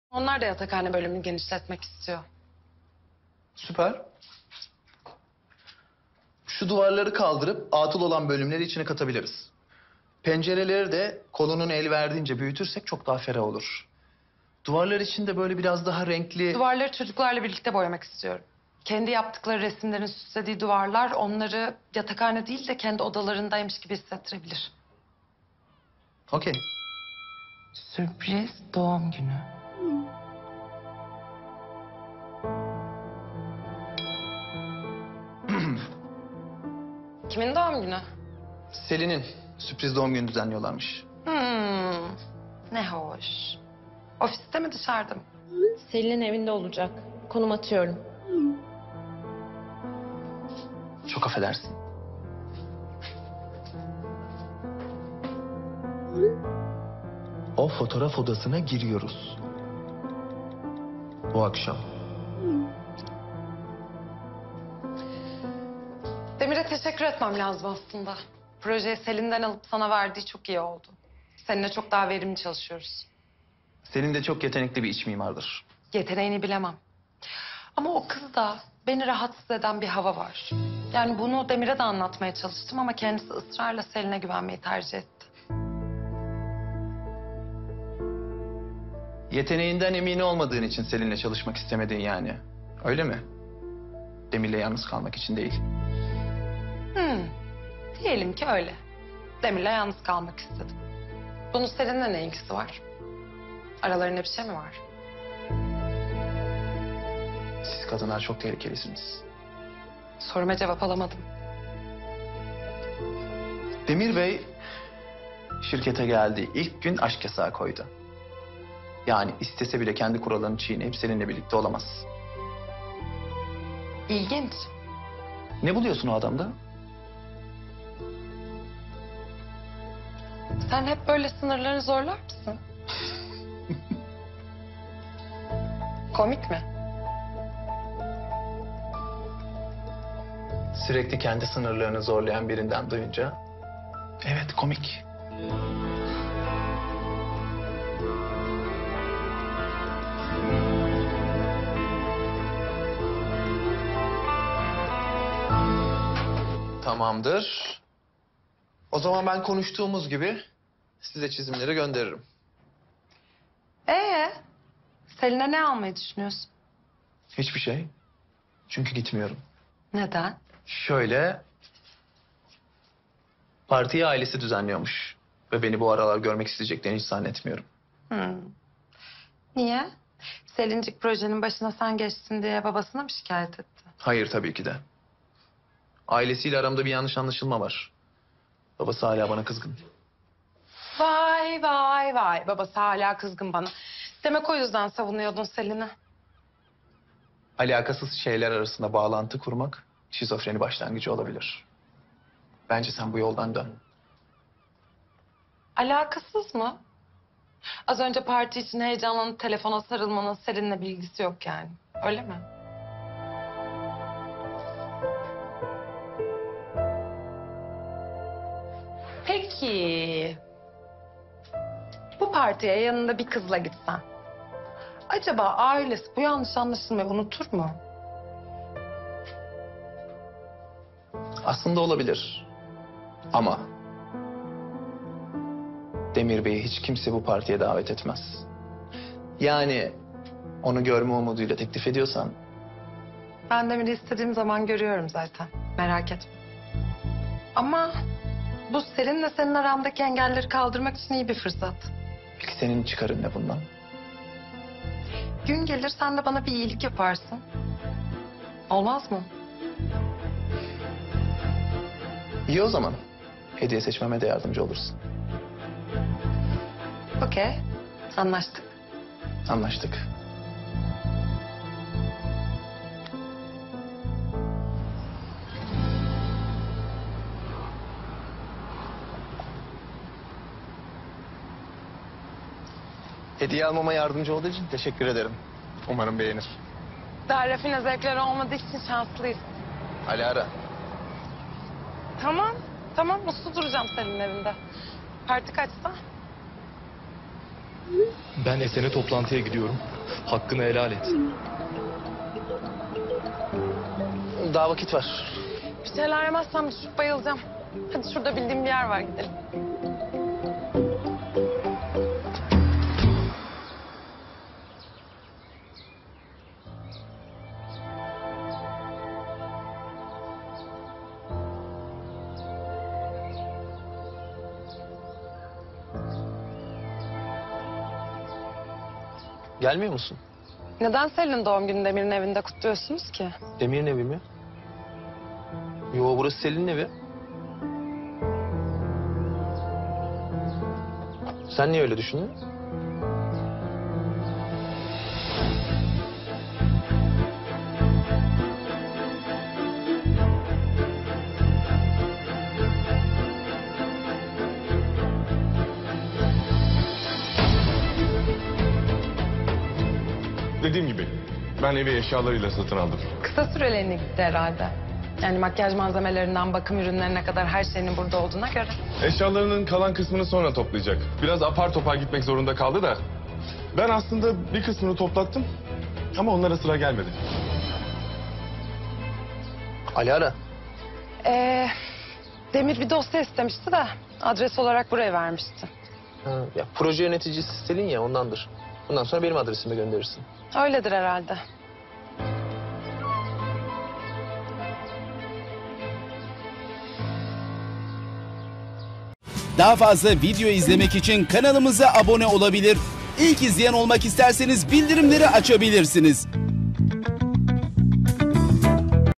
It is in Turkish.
Onlar da yatakhane bölümünü genişletmek istiyor. Süper. Şu duvarları kaldırıp atıl olan bölümleri içine katabiliriz. Pencereleri de kolunun el verdiğince büyütürsek çok daha ferah olur. Duvarlar için de böyle biraz daha renkli... Duvarları çocuklarla birlikte boyamak istiyorum. Kendi yaptıkları resimlerin süslediği duvarlar onları yatakhane değil de kendi odalarındaymış gibi hissettirebilir. Okey. Sürpriz doğum günü. Kimin doğum günü? Selin'in sürpriz doğum günü düzenliyorlarmış. Ne hoş. Ofiste mi dışarıda mı? Selin'in evinde olacak. Konum atıyorum. Çok affedersin. O fotoğraf odasına giriyoruz. Bu akşam. Demir'e teşekkür etmem lazım aslında. Projeyi Selin'den alıp sana verdiği çok iyi oldu. Seninle çok daha verimli çalışıyoruz. Selin de çok yetenekli bir iç mimardır. Yeteneğini bilemem. Ama o kızda beni rahatsız eden bir hava var. Yani bunu Demir'e de anlatmaya çalıştım ama kendisi ısrarla Selin'e güvenmeyi tercih etti. Yeteneğinden emin olmadığın için Selin'le çalışmak istemedin yani. Öyle mi? Demir'le yalnız kalmak için değil. Diyelim ki öyle. Demir'le yalnız kalmak istedim. Bunun Selin'le ne ilgisi var? Aralarında bir şey mi var? Siz kadınlar çok tehlikelisiniz. Soruma cevap alamadım. Demir Bey şirkete geldiği ilk gün aşk yasağı koydu. Yani istese bile kendi kurallarını çiğneyip seninle birlikte olamaz. İlginç. Ne buluyorsun o adamda? Sen hep böyle sınırları zorlar mısın? Komik mi? Sürekli kendi sınırlarını zorlayan birinden duyunca... Evet, komik. Tamamdır. O zaman ben konuştuğumuz gibi size çizimleri gönderirim. Selin'e ne almayı düşünüyorsun? Hiçbir şey. Çünkü gitmiyorum. Neden? Şöyle... Partiyi ailesi düzenliyormuş. Ve beni bu aralar görmek isteyeceklerini hiç zannetmiyorum. Niye? Selincik projenin başına sen geçtin diye babasına mı şikayet etti? Hayır, tabii ki de. Ailesiyle aramda bir yanlış anlaşılma var. Babası hala bana kızgın. Vay vay vay. Babası hala kızgın bana. Demek o yüzden savunuyordun Selin'i. Alakasız şeyler arasında bağlantı kurmak şizofreni başlangıcı olabilir. Bence sen bu yoldan dön. Alakasız mı? Az önce parti için heyecanlanıp telefona sarılmanın Selin'le bilgisi yok yani. Öyle mi? Peki. Bu partiye yanında bir kızla gitsen. Acaba ailesi bu yanlış anlaşılmayı unutur mu? Aslında olabilir. Ama... Demir Bey'i hiç kimse bu partiye davet etmez. Yani onu görme umuduyla teklif ediyorsan... Ben Demir'i istediğim zaman görüyorum zaten. Merak etme. Ama bu Selin'le senin arandaki engelleri kaldırmak için iyi bir fırsat. Peki senin çıkarın ne bundan? Gün gelir sen de bana bir iyilik yaparsın. Olmaz mı? İyi o zaman. Hediye seçmeme de yardımcı olursun. Okey. Anlaştık. Anlaştık. Hediye almama yardımcı olduğu için teşekkür ederim. Umarım beğenir. Daha rafine zevkleri olmadığı için şanslıyız. Alara. Tamam. Tamam. Mutlu duracağım senin evinde. Parti kaçta? Ben Esen'e toplantıya gidiyorum. Hakkını helal et. Daha vakit var. Bir şeyler yemezsem düşüp bayılacağım. Hadi şurada bildiğim bir yer var, gidelim. Gelmiyor musun? Neden Selin'in doğum gününü Demir'in evinde kutluyorsunuz ki? Demir'in evi mi? Yo, burası Selin'in evi. Sen niye öyle düşündün? Dediğim gibi ben evi eşyalarıyla satın aldım. Kısa süreliğine gitti herhalde. Yani makyaj malzemelerinden bakım ürünlerine kadar her şeyinin burada olduğuna göre. Eşyalarının kalan kısmını sonra toplayacak. Biraz apar topar gitmek zorunda kaldı da. Ben aslında bir kısmını toplattım ama onlara sıra gelmedi. Alara. Demir bir dosya istemişti de adres olarak buraya vermişti. Ha, ya proje yöneticisi Selin ya, ondandır. Bundan sonra benim adresime gönderirsin. Öyledir herhalde. Daha fazla video izlemek için kanalımıza abone olabilir. İlk izleyen olmak isterseniz bildirimleri açabilirsiniz.